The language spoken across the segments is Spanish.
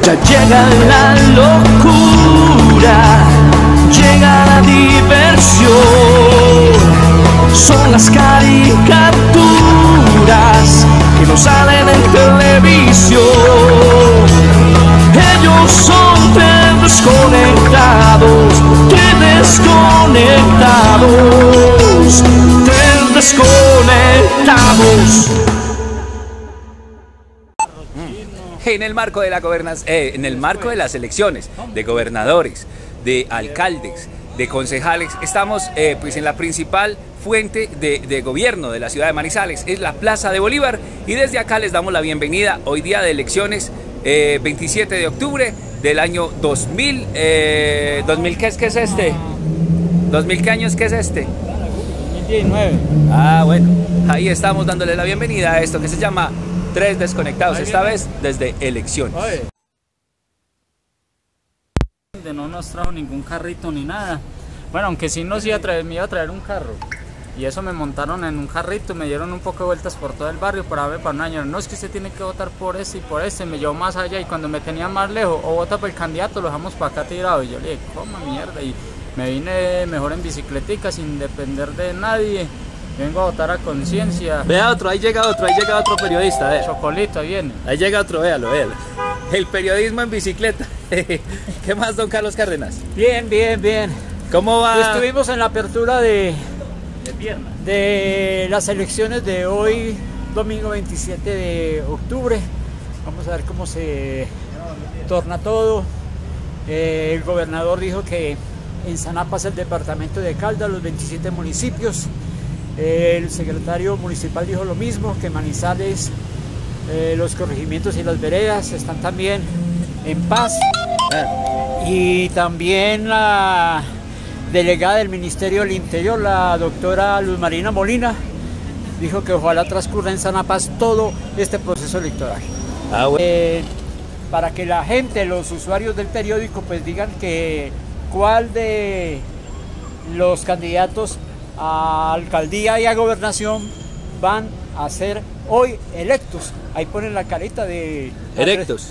Ya llega la locura, llega la diversión. Son las caricaturas que no salen en televisión. Ellos son tres desconectados, tres desconectados, tres desconectados. En el marco de las elecciones de gobernadores, de alcaldes, de concejales, estamos pues en la principal fuente de gobierno de la ciudad de Manizales, es la Plaza de Bolívar, y desde acá les damos la bienvenida hoy día de elecciones, 27 de octubre del año 2000, ¿qué es este? ¿2000 qué años qué es este? 2019. Ah, bueno, ahí estamos dándole la bienvenida a esto que se llama Tres Desconectados, esta vez desde elecciones. No nos trajo ningún carrito ni nada. Bueno, aunque sí me iba a traer un carro. Y eso me montaron en un carrito, me dieron un poco de vueltas por todo el barrio para ver para un año. No, es que usted tiene que votar por ese y por ese. Me llevó más allá y cuando me tenía más lejos, o vota por el candidato, lo dejamos para acá tirado. Y yo le dije, coma mierda. Y me vine mejor en bicicletica sin depender de nadie. Vengo a votar a conciencia. Vea otro, ahí llega otro periodista, vea. Chocolito, ahí viene. Ahí llega otro, véalo. El periodismo en bicicleta. ¿Qué más, don Carlos Cárdenas? Bien, bien, bien. ¿Cómo va? Estuvimos en la apertura de las elecciones de hoy, domingo 27 de octubre. Vamos a ver cómo se torna todo. El gobernador dijo que en Sanapa es el departamento de Caldas, los 27 municipios. El secretario municipal dijo lo mismo, que Manizales, los corregimientos y las veredas están también en paz. Y también la delegada del Ministerio del Interior, la doctora Luz Marina Molina, dijo que ojalá transcurra en sana paz todo este proceso electoral. Para que la gente, los usuarios del periódico, pues digan que cuál de los candidatos a alcaldía y a gobernación van a ser hoy electos. Ahí ponen la carita de... Electos.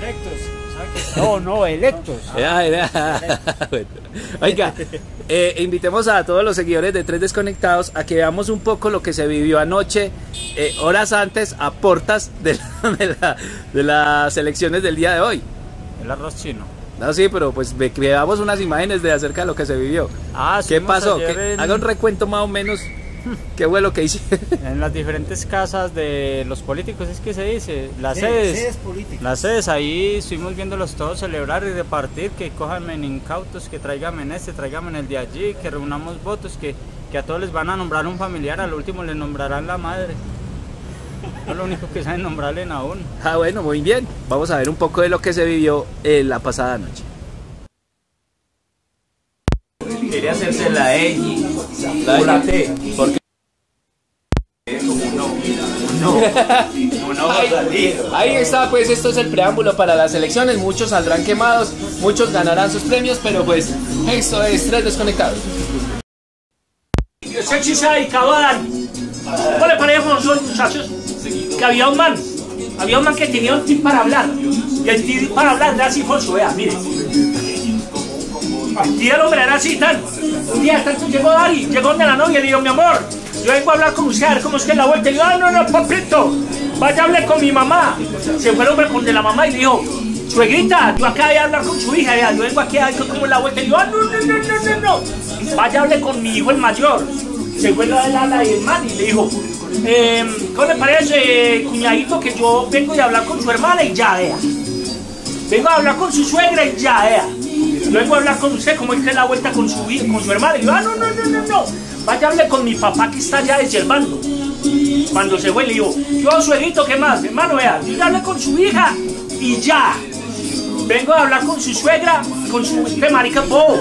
No, electos. Bueno. Oiga, invitemos a todos los seguidores de Tres Desconectados a que veamos un poco lo que se vivió anoche, horas antes, a portas de las elecciones del día de hoy. El arroz chino. No, sí, pero pues veamos unas imágenes de acerca de lo que se vivió. ¿Qué pasó? Haga un recuento más o menos. ¿Qué fue lo que hice? En las diferentes casas de los políticos, es que se dice, las sedes políticas. Las sedes, ahí estuvimos viéndolos todos celebrar y repartir, que cójanme en incautos, que tráigame en tráigame en el de allí, que reunamos votos, que a todos les van a nombrar un familiar, al último le nombrarán la madre. No es lo único que saben nombrarle a uno. Ah, bueno, muy bien. Vamos a ver un poco de lo que se vivió la pasada noche. Quería hacerse la E o la T. ¿Por qué? Ahí está, pues esto es el preámbulo para las elecciones. Muchos saldrán quemados, muchos ganarán sus premios, pero pues esto es Tres Desconectados. Ese sí se ha dedicado a dar. ¿Cómo le parece, los muchachos? Que había un man que tenía un tip para hablar. Y el tip para hablar era así, Fonso, vea, mire. El tip del hombre era así, tal. Un día tanto llegó Dari, llegó donde la novia y le dijo, mi amor, yo vengo a hablar con usted, a ver cómo es que es la vuelta. Y le digo, no, papito, vaya a hablar con mi mamá. Se fue el hombre con de la mamá y le dijo, suegrita, yo acá voy a hablar con su hija, ya, yo vengo aquí a ver cómo es la vuelta. Y le digo, no, vaya a hablar con mi hijo el mayor. Se fue la y el man y le dijo, ¿cómo le parece, cuñadito, que yo vengo a hablar con su hermana y ya, vea? Vengo a hablar con su suegra y ya, vea. Yo vengo a hablar con usted, como es que es la vuelta con su hermana. Y yo, no. Vaya a hablar con mi papá que está allá deservando. Cuando se fue le digo, yo, suegrito, ¿qué más? Hermano, vea, yo ya hablé con su hija y ya. Vengo a hablar con su suegra, con su... Este marica, bobo.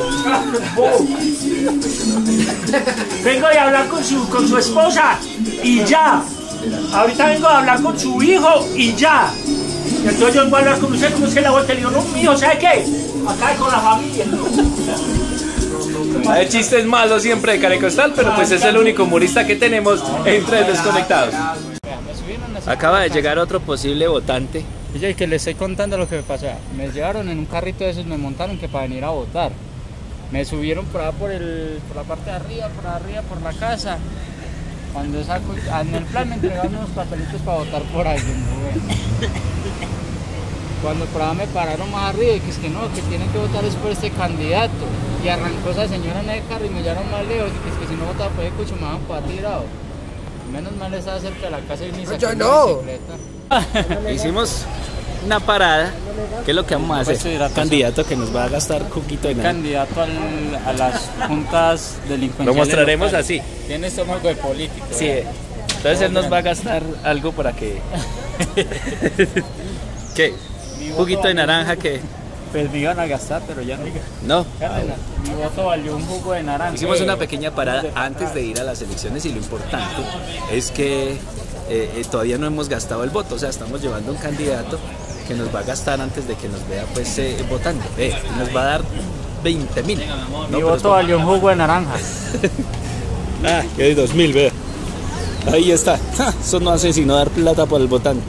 Vengo a hablar con su esposa y ya. Ahorita vengo a hablar con su hijo y ya. Y entonces yo vengo a hablar con usted, como es que la vuelta. Le digo, no, mijo, ¿sabe qué? Acá con la familia. Hay chistes malos siempre de Carecostal, pero pues es el único humorista que tenemos en Tres Desconectados. Acaba de llegar otro posible votante Y yo que le estoy contando lo que me pasó. Me llevaron en un carrito de esos, me montaron que para venir a votar. Me subieron por allá por la parte de arriba, por la casa. Cuando saco, en el plan me entregaron unos papelitos para votar por alguien. Bueno. Cuando por allá me pararon más arriba y que es que no, que tienen que votar es por este candidato. Y arrancó esa señora en el carro y me llevaron más lejos y que es que si no votaba por el cucho me van para tirado. Menos mal estaba cerca de la casa y ni saqué la bicicleta. Hicimos una parada. ¿Qué es lo que vamos a hacer? Candidato que nos va a gastar juguito de nada. Candidato a las juntas delincuenciales. Lo mostraremos locales. así. Tiene estómago de político. Sí. Entonces él nos va a gastar algo para que... ¿Qué? Juguito de naranja que... Pues me iban a gastar, pero ya no. No. Mi voto valió un jugo de naranja. Hicimos una pequeña parada antes de ir a las elecciones y lo importante es que todavía no hemos gastado el voto. O sea, estamos llevando un candidato que nos va a gastar antes de que nos vea pues votando. Nos va a dar 20.000. Mi voto valió un jugo de naranja. Ah, que de 2000, vea. Ahí está. Eso no hace sino dar plata para el votante.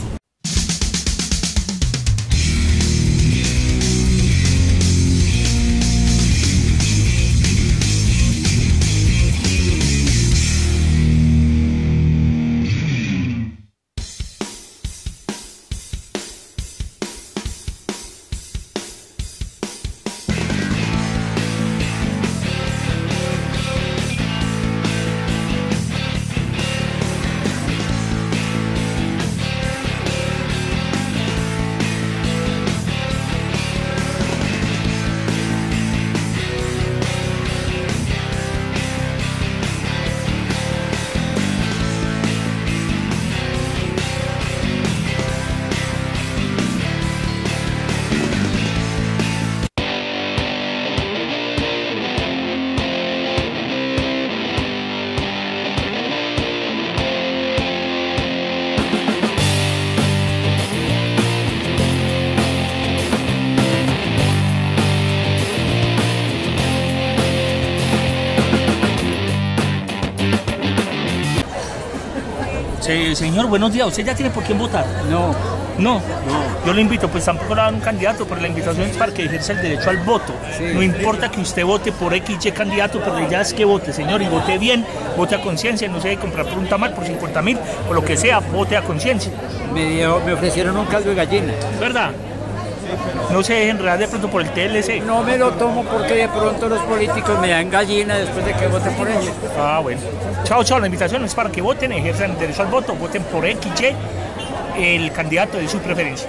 Señor, buenos días. ¿Usted ya tiene por quién votar? No. No. Yo lo invito, pues tampoco le dan un candidato, pero la invitación es para que ejerza el derecho al voto. Sí. No importa que usted vote por X, Y candidato, pero ya es que vote, señor, y vote bien, vote a conciencia, no se debe comprar por un tamal, por 50.000, o lo que sea, vote a conciencia. Me ofrecieron un caldo de gallina. ¿Verdad? No se dejen enredar de pronto por el TLC. No me lo tomo porque de pronto los políticos me dan gallina después de que vote por ellos. Ah, bueno. Chao, chao. La invitación es para que voten, ejerzan el derecho al voto, voten por X, Y, el candidato de su preferencia.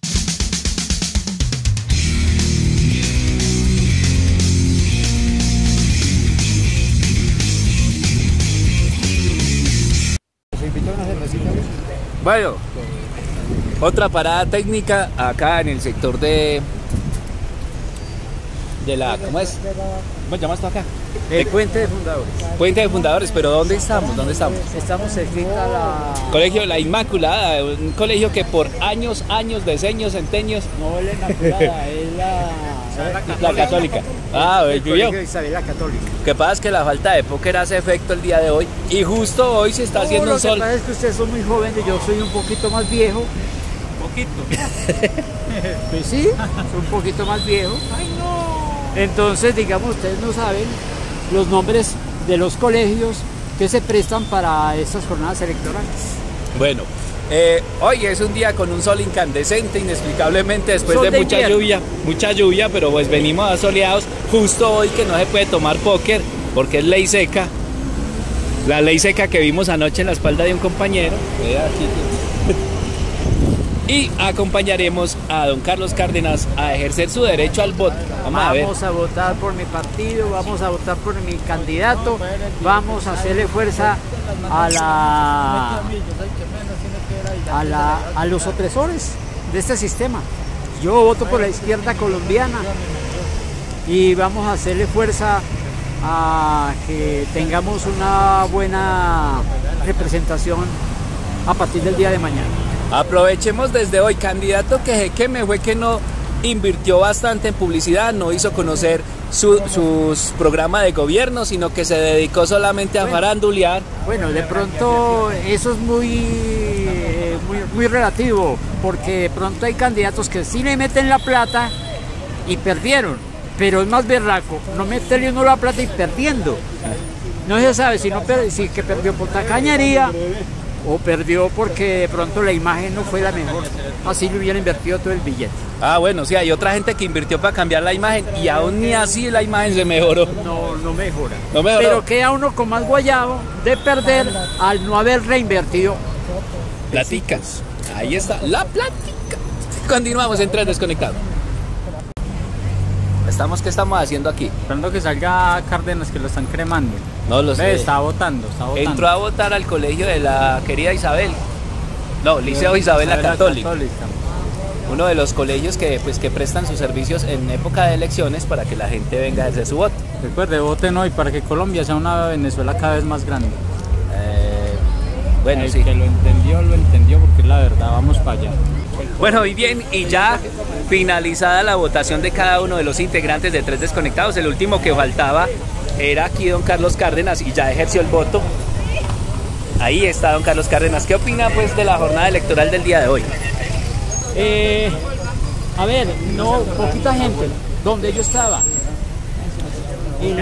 Bueno, otra parada técnica acá en el sector de la, ¿cómo es? ¿Cómo llamas tú acá? El Puente de Fundadores. Puente de Fundadores, pero ¿dónde estamos? ¿Dónde estamos? Estamos cerquita a la... Colegio La Inmaculada, un colegio que por años, decenios, centenios... No es la Inmaculada, es La Católica. Ah, el yo. Colegio Isabel la Católica. Lo que pasa es que la falta de póker hace efecto el día de hoy y justo hoy se está haciendo un sol. Lo que pasa es que ustedes son muy jóvenes, yo soy un poquito más viejo. Pues sí, soy un poquito más viejo. Entonces, digamos, ustedes no saben los nombres de los colegios que se prestan para estas jornadas electorales. Bueno, hoy es un día con un sol incandescente, inexplicablemente después Sol de de mucha lluvia, pero pues venimos asoleados justo hoy que no se puede tomar póker porque es ley seca. La ley seca que vimos anoche en la espalda de un compañero. Y acompañaremos a don Carlos Cárdenas a ejercer su derecho al voto. Vamos a votar por mi partido, vamos a votar por mi candidato, vamos a hacerle fuerza a los opresores de este sistema. Yo voto por la izquierda colombiana y vamos a hacerle fuerza a que tengamos una buena representación a partir del día de mañana. Aprovechemos desde hoy, candidato que me fue que no invirtió bastante en publicidad, no hizo conocer sus programas de gobierno, sino que se dedicó solamente a farandulear. Bueno, de pronto eso es muy muy relativo, porque de pronto hay candidatos que sí le meten la plata y perdieron, pero es más berraco no meterle uno la plata y perdiendo. No se sabe si que perdió por tacañería o perdió porque de pronto la imagen no fue la mejor, así le hubiera invertido todo el billete. Ah, bueno, sí, hay otra gente que invirtió para cambiar la imagen y aún ni así la imagen se mejoró. No mejora. No mejoró. Pero queda uno con más guayabo de perder al no haber reinvertido. Platicas. Ahí está, la plática. Continuamos en Tren Desconectado. ¿Qué estamos haciendo aquí? Esperando que salga Cárdenas, que lo están cremando. No lo sé. Está votando. Entró a votar al colegio de la querida Isabel. No, Liceo Isabel la Católica. Uno de los colegios que prestan sus servicios en época de elecciones para que la gente venga a hacer su voto. Recuerde, voten hoy para que Colombia sea una Venezuela cada vez más grande. Bueno, el sí. que lo entendió, porque la verdad, vamos para allá. Bueno, y bien, y ya finalizada la votación de cada uno de los integrantes de Tres Desconectados, el último que faltaba era aquí don Carlos Cárdenas y ya ejerció el voto. Ahí está don Carlos Cárdenas. ¿Qué opina pues de la jornada electoral del día de hoy? A ver, no, poquita gente, donde yo estaba. En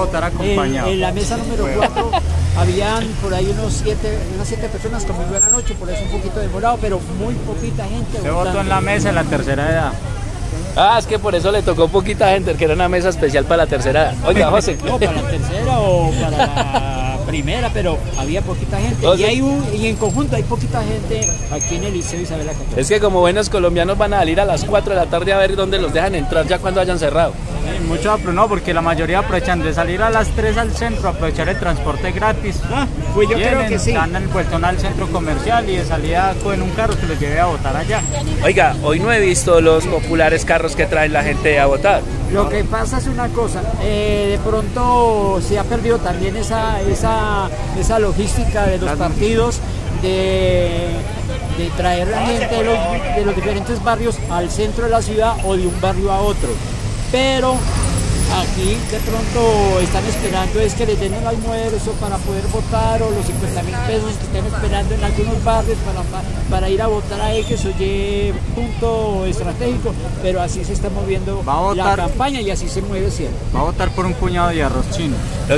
la mesa número 4 habían por ahí unas 7 personas, conmigo eran 8, por eso un poquito demorado, pero muy poquita gente. Se votó en la mesa en la tercera edad. Ah, es que por eso le tocó poquita gente, que era una mesa especial para la tercera edad. Oiga, José. No, para la tercera o para la primera, pero había poquita gente. Y en conjunto hay poquita gente aquí en el Liceo Isabel la Católica. Es que como buenos colombianos van a salir a las 4 de la tarde a ver dónde los dejan entrar ya cuando hayan cerrado. Mucho, pero no, porque la mayoría aprovechan de salir a las 3 al centro, aprovechar el transporte gratis. Pues yo creo que sí. Dan el vueltón al centro comercial y de salida cogen un carro que los lleve a votar allá. Oiga, hoy no he visto los populares carros que traen la gente a votar. Lo que pasa es una cosa, de pronto se ha perdido también esa logística de los partidos de traer la gente de los diferentes barrios al centro de la ciudad o de un barrio a otro. Pero aquí de pronto están esperando es que les den el almuerzo para poder votar, o los 50.000 pesos que están esperando en algunos barrios para ir a votar a X o Y punto estratégico, pero así se está moviendo la campaña y así se mueve siempre. Va a votar por un puñado de arroz chino.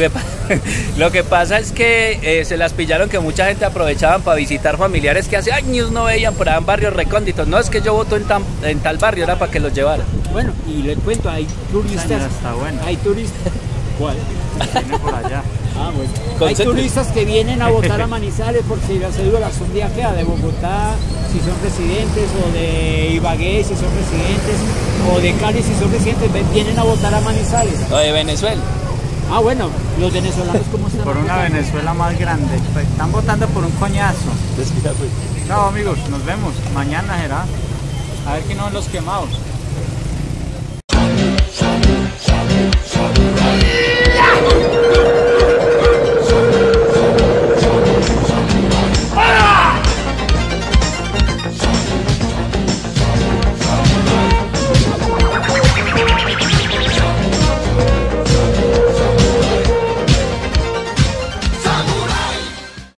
Lo que pasa es que se las pillaron, que mucha gente aprovechaban para visitar familiares que hace años no veían por allá en barrios recónditos. No, es que yo voto en tal barrio, era para que los llevara. Bueno, y les cuento, hay turistas. Está bueno. Hay turistas. ¿Cuál? Viene por allá. Ah, bueno. Hay turistas que vienen a votar a Manizales porque las cédulas son de acá, de Bogotá, si son residentes, o de Ibagué, si son residentes, o de Cali, si son residentes, vienen a votar a Manizales. O de Venezuela. Ah, bueno, los venezolanos, ¿cómo están? Por una Venezuela más grande. Pues están votando por un coñazo. Chao, amigos, nos vemos. Mañana será. A ver quién no los quemados.